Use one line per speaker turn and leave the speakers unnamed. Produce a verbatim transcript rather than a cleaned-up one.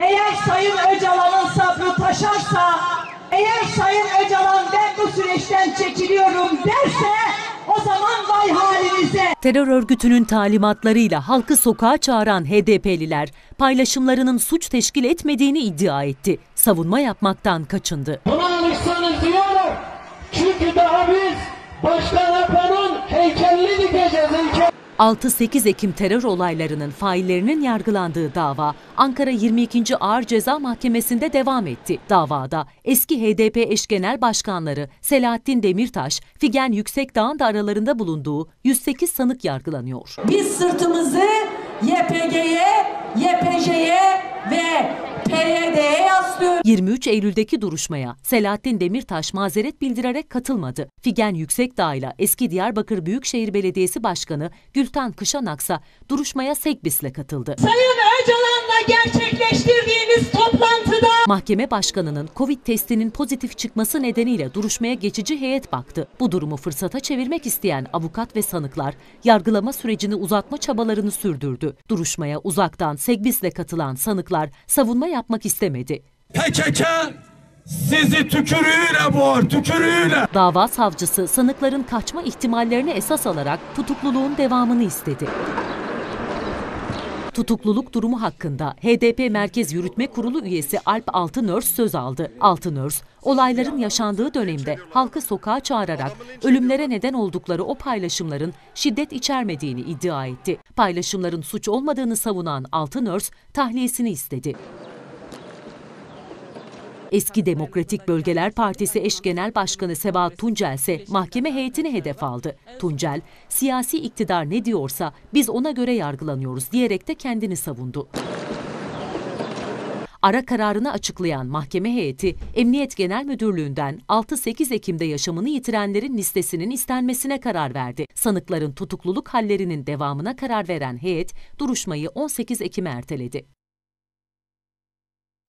Eğer Sayın Öcalan'ın sabrı taşarsa, eğer Sayın Öcalan ben bu süreçten çekiliyorum derse, o zaman vay halinize.
Terör örgütünün talimatlarıyla halkı sokağa çağıran H D P'liler paylaşımlarının suç teşkil etmediğini iddia etti. Savunma yapmaktan kaçındı.
Buna alışsanız diyorum. Çünkü daha biz Başkan Apo'nun heykelini dikeceğiz. Heykel.
altı sekiz Ekim terör olaylarının faillerinin yargılandığı dava Ankara yirmi ikinci Ağır Ceza Mahkemesi'nde devam etti. Davada eski H D P eş genel başkanları Selahattin Demirtaş, Figen Yüksekdağ'ın da aralarında bulunduğu yüz sekiz sanık yargılanıyor.
Biz sırtımızı Y P G'ye, Y P J'ye ve P Y D'ye yaslıyoruz.
yirmi üç Eylül'deki duruşmaya Selahattin Demirtaş mazeret bildirerek katılmadı. Figen Yüksekdağ ile eski Diyarbakır Büyükşehir Belediyesi Başkanı Gültan Kışanaksa duruşmaya Segbis'le katıldı.
Sayın Öcalan'la gerçekleştirdiğimiz toplantıda
Mahkeme başkanının Covid testinin pozitif çıkması nedeniyle duruşmaya geçici heyet baktı. Bu durumu fırsata çevirmek isteyen avukat ve sanıklar yargılama sürecini uzatma çabalarını sürdürdü. Duruşmaya uzaktan Segbis'le katılan sanıklar savunma yapmak istemedi.
P K K sizi tükürüğüyle boğar, tükürüğüyle.
Dava savcısı sanıkların kaçma ihtimallerini esas alarak tutukluluğun devamını istedi. Tutukluluk durumu hakkında H D P Merkez Yürütme Kurulu üyesi Alp Altınörs söz aldı. Altınörs, olayların yaşandığı dönemde halkı sokağa çağırarak ölümlere neden oldukları o paylaşımların şiddet içermediğini iddia etti. Paylaşımların suç olmadığını savunan Altınörs, tahliyesini istedi. Eski Demokratik Bölgeler Partisi eş genel başkanı Sebahat Tuncel ise mahkeme heyetini hedef aldı. Tuncel, siyasi iktidar ne diyorsa biz ona göre yargılanıyoruz diyerek de kendini savundu. Ara kararını açıklayan mahkeme heyeti, Emniyet Genel Müdürlüğü'nden altı sekiz Ekim'de yaşamını yitirenlerin listesinin istenmesine karar verdi. Sanıkların tutukluluk hallerinin devamına karar veren heyet, duruşmayı on sekiz Ekim'e erteledi.